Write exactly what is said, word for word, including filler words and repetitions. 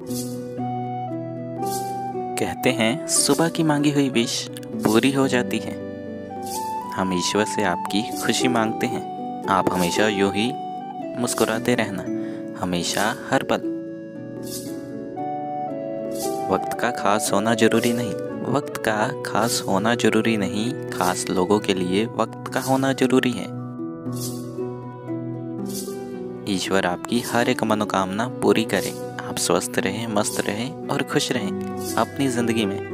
कहते हैं सुबह की मांगी हुई विश पूरी हो जाती है। हम ईश्वर से आपकी खुशी मांगते हैं। आप हमेशा यूं ही मुस्कुराते रहना, हमेशा हर पल। वक्त का खास होना जरूरी नहीं, वक्त का खास होना जरूरी नहीं, खास लोगों के लिए वक्त का होना जरूरी है। ईश्वर आपकी हर एक मनोकामना पूरी करे। आप स्वस्थ रहें, मस्त रहें और खुश रहें अपनी ज़िंदगी में।